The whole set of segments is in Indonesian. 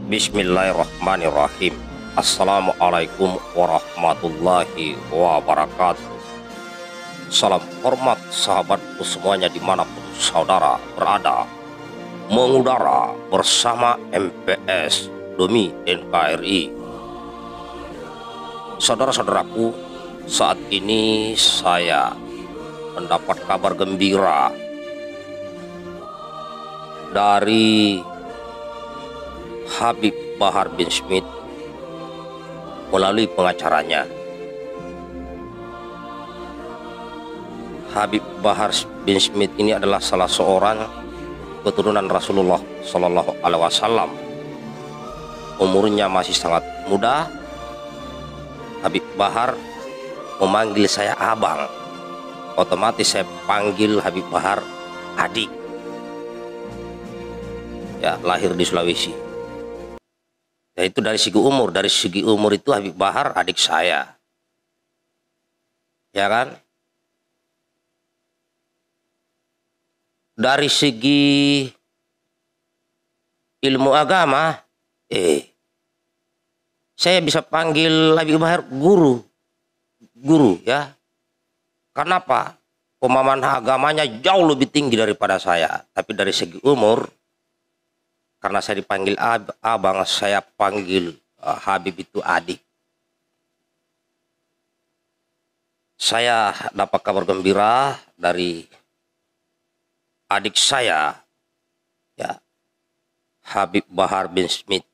Bismillahirrahmanirrahim. Assalamualaikum warahmatullahi wabarakatuh. Salam hormat sahabatku semuanya dimanapun saudara berada, mengudara bersama MPS demi NKRI. Saudara-saudaraku, saat ini saya mendapat kabar gembira dari Habib Bahar bin Smith melalui pengacaranya. Habib Bahar bin Smith ini adalah salah seorang keturunan Rasulullah Shallallahu Alaihi Wasallam. Umurnya masih sangat muda. Habib Bahar memanggil saya abang. Otomatis saya panggil Habib Bahar adik. Ya, lahir di Sulawesi. Ya, itu dari segi umur itu Habib Bahar adik saya, ya kan. Dari segi ilmu agama, saya bisa panggil Habib Bahar guru ya. Karena apa? Pemahaman agamanya jauh lebih tinggi daripada saya. Tapi dari segi umur, karena saya dipanggil abang, saya panggil Habib itu adik. Saya dapat kabar gembira dari adik saya, ya, Habib Bahar bin Smith.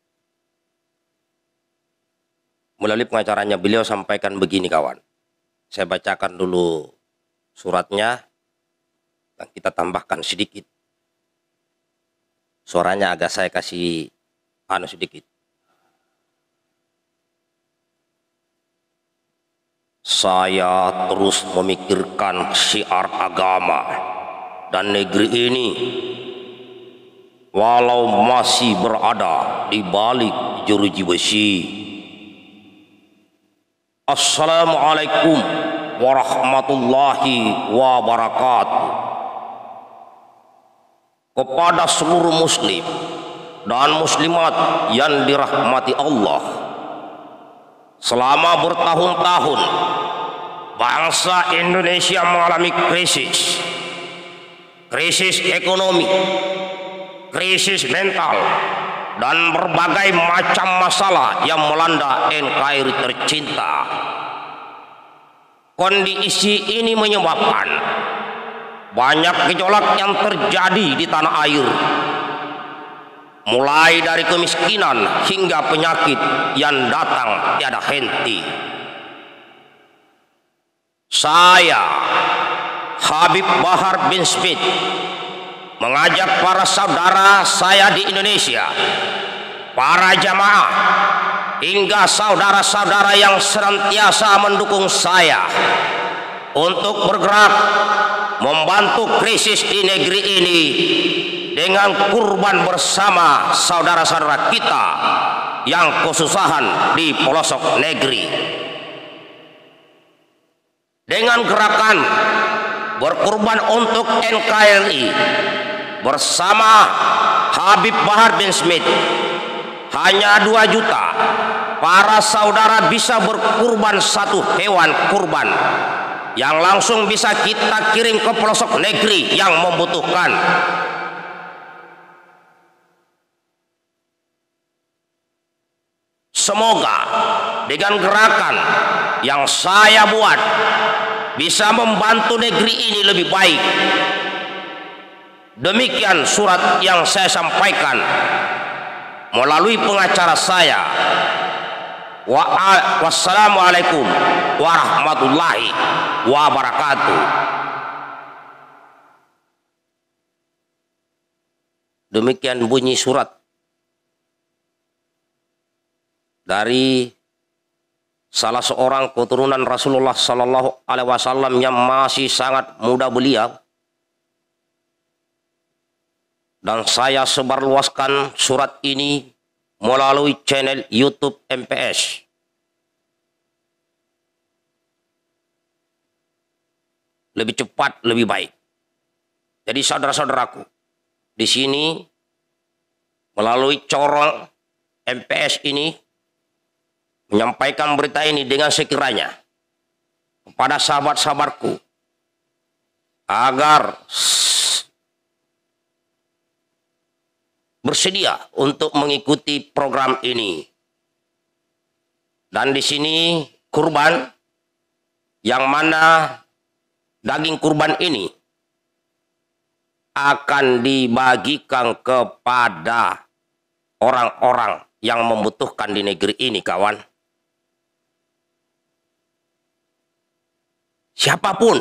Melalui pengacaranya beliau sampaikan begini, kawan. Saya bacakan dulu suratnya dan kita tambahkan sedikit. Suaranya agak saya kasih sedikit. Saya terus memikirkan syiar agama dan negeri ini, walau masih berada di balik jeruji besi. Assalamualaikum warahmatullahi wabarakatuh. Kepada seluruh muslim dan muslimat yang dirahmati Allah, selama bertahun-tahun bangsa Indonesia mengalami krisis ekonomi, krisis mental, dan berbagai macam masalah yang melanda NKRI tercinta. Kondisi ini menyebabkan banyak gejolak yang terjadi di tanah air, mulai dari kemiskinan hingga penyakit yang datang tiada henti. Saya, Habib Bahar bin Smith, mengajak para saudara saya di Indonesia, para jamaah, hingga saudara-saudara yang senantiasa mendukung saya untuk bergerak membantu krisis di negeri ini dengan kurban bersama saudara-saudara kita yang kesusahan di pelosok negeri. Dengan gerakan berkurban untuk NKRI bersama Habib Bahar bin Smith, hanya 2 juta para saudara bisa berkurban 1 hewan kurban yang langsung bisa kita kirim ke pelosok negeri yang membutuhkan. Semoga dengan gerakan yang saya buat bisa membantu negeri ini lebih baik. Demikian surat yang saya sampaikan melalui pengacara saya. Wassalamualaikum warahmatullahi wabarakatuh. Demikian bunyi surat dari salah seorang keturunan Rasulullah Shallallahu Alaihi Wasallam yang masih sangat muda belia, dan saya sebarluaskan surat ini melalui channel YouTube MPS. Lebih cepat, lebih baik. Jadi saudara-saudaraku, di sini melalui corong MPS ini menyampaikan berita ini dengan sekiranya kepada sahabat-sahabatku agar bersedia untuk mengikuti program ini. Dan di sini kurban, yang mana daging kurban ini akan dibagikan kepada orang-orang yang membutuhkan di negeri ini, kawan. Siapapun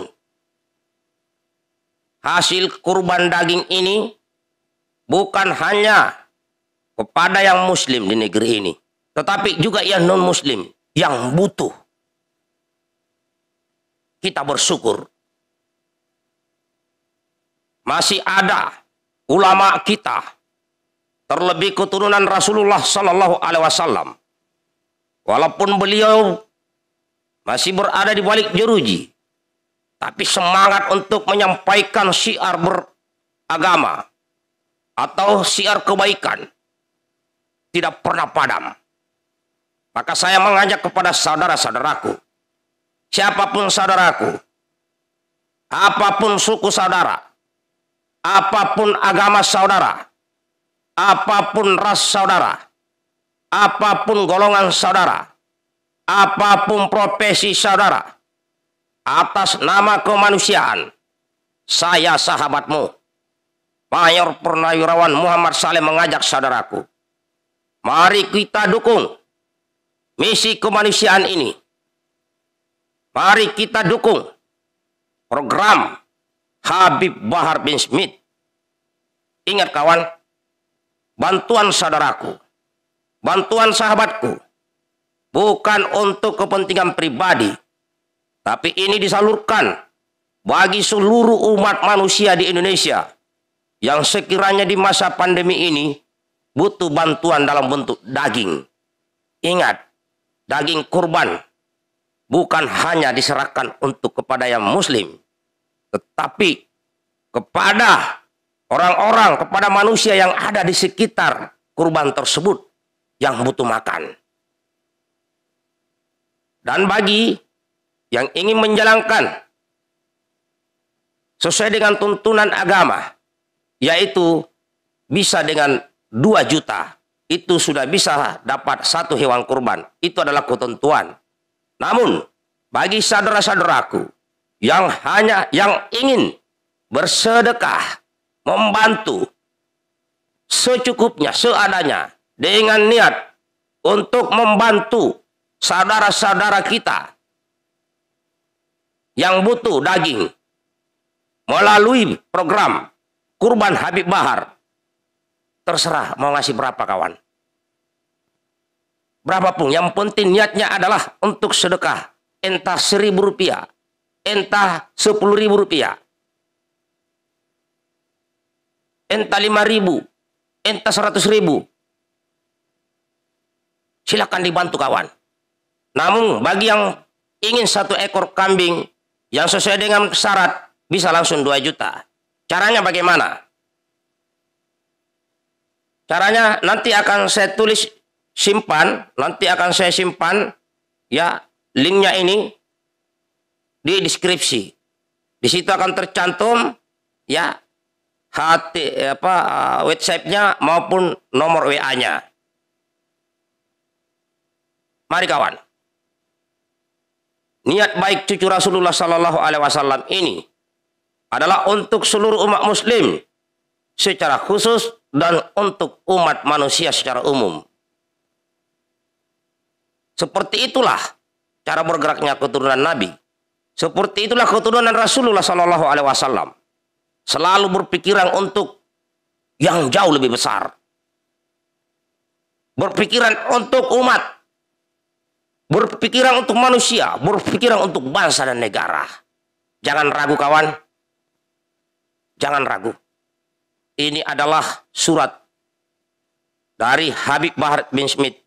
hasil kurban daging ini bukan hanya kepada yang muslim di negeri ini, tetapi juga yang non-muslim yang butuh. Kita bersyukur masih ada ulama kita, terlebih keturunan Rasulullah Sallallahu Alaihi Wasallam, walaupun beliau masih berada di balik jeruji, tapi semangat untuk menyampaikan syiar beragama atau syiar kebaikan tidak pernah padam. Maka saya mengajak kepada saudara-saudaraku, siapapun saudaraku, apapun suku saudara, apapun agama saudara, apapun ras saudara, apapun golongan saudara, apapun profesi saudara, atas nama kemanusiaan, saya sahabatmu, Mayor Purnawirawan Muhammad Saleh mengajak saudaraku, mari kita dukung misi kemanusiaan ini. Mari kita dukung program Habib Bahar bin Smith. Ingat kawan, bantuan saudaraku, bantuan sahabatku, bukan untuk kepentingan pribadi, tapi ini disalurkan bagi seluruh umat manusia di Indonesia yang sekiranya di masa pandemi ini butuh bantuan dalam bentuk daging. Ingat, daging kurban bukan hanya diserahkan untuk kepada yang muslim, tetapi kepada orang-orang, kepada manusia yang ada di sekitar kurban tersebut yang butuh makan. Dan bagi yang ingin menjalankan sesuai dengan tuntunan agama, yaitu bisa dengan 2 juta, itu sudah bisa dapat 1 hewan kurban. Itu adalah ketentuan. Namun, bagi saudara-saudaraku yang ingin bersedekah, membantu secukupnya, seadanya, dengan niat untuk membantu saudara-saudara kita yang butuh daging melalui program Kurban Habib Bahar, terserah mau ngasih berapa kawan. Berapapun, yang penting niatnya adalah untuk sedekah. Entah Rp1.000, entah Rp10.000, entah 5.000, entah 100.000. Silakan dibantu kawan. Namun bagi yang ingin 1 ekor kambing yang sesuai dengan syarat, bisa langsung 2 juta. Caranya bagaimana? Caranya nanti akan saya tulis, simpan, nanti akan saya simpan ya linknya ini di deskripsi. Di situ akan tercantum ya websitenya maupun nomor WA-nya. Mari kawan. Niat baik cucu Rasulullah Sallallahu Alaihi Wasallam ini adalah untuk seluruh umat muslim secara khusus dan untuk umat manusia secara umum. Seperti itulah cara bergeraknya keturunan Nabi. Seperti itulah keturunan Rasulullah Sallallahu Alaihi Wasallam. Selalu berpikiran untuk yang jauh lebih besar. Berpikiran untuk umat. Berpikiran untuk manusia. Berpikiran untuk bangsa dan negara. Jangan ragu kawan. Jangan ragu. Ini adalah surat dari Habib Bahar bin Smith,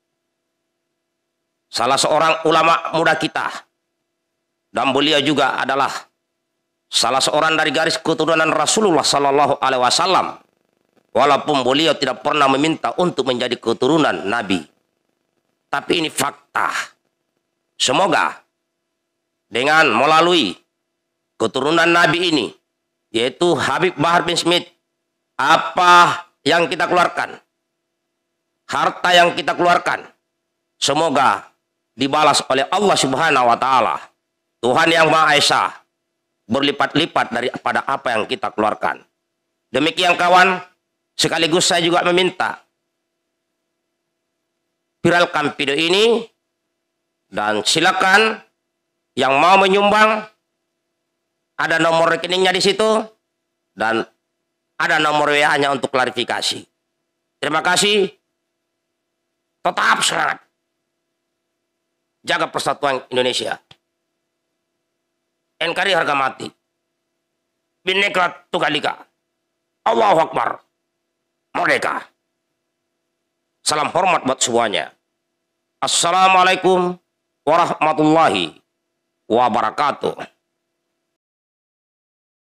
salah seorang ulama muda kita. Dan beliau juga adalah salah seorang dari garis keturunan Rasulullah Sallallahu Alaihi Wasallam Walaupun beliau tidak pernah meminta untuk menjadi keturunan Nabi. Tapi ini fakta. Semoga dengan melalui keturunan Nabi ini, yaitu Habib Bahar bin Smith, apa yang kita keluarkan, harta yang kita keluarkan, semoga dibalas oleh Allah Subhanahu wa Ta'ala, Tuhan yang Maha Esa, berlipat-lipat daripada apa yang kita keluarkan. Demikian kawan, sekaligus saya juga meminta viralkan video ini, dan silakan yang mau menyumbang, ada nomor rekeningnya di situ dan ada nomor WA-nya untuk klarifikasi. Terima kasih. Tetap semangat. Jaga persatuan Indonesia. NKRI harga mati. Bhinneka Tunggal Ika. Allahu Akbar. Merdeka. Salam hormat buat semuanya. Assalamualaikum warahmatullahi wabarakatuh.